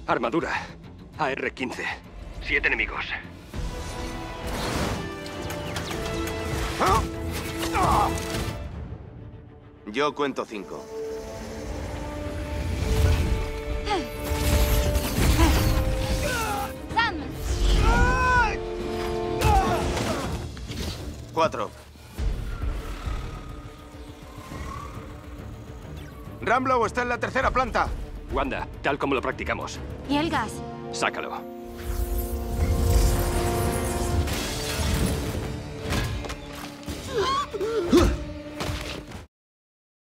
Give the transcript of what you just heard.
Armadura. AR-15. 7 enemigos. Yo cuento 5. ¡Sam! 4. Ramblow está en la tercera planta. Wanda, tal como lo practicamos. ¿Y el gas? Sácalo.